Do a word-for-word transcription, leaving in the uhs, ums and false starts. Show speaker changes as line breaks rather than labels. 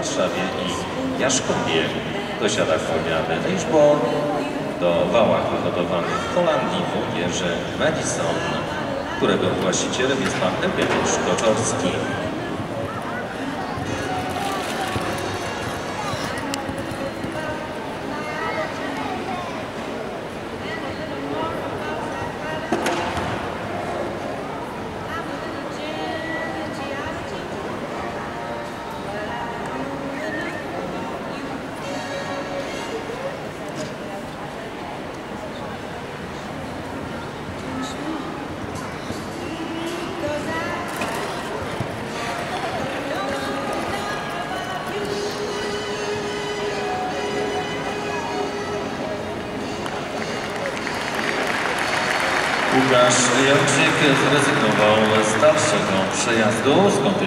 Warszawie i Jaszkowie dosiada Fabiany Lichborn. Do wałach wyhodowanych w Holandii w Jerzy Madison, którego właścicielem jest pan Eugeniusz Koczowski. Łukasz Jarczyk zrezygnował z dalszego przejazdu.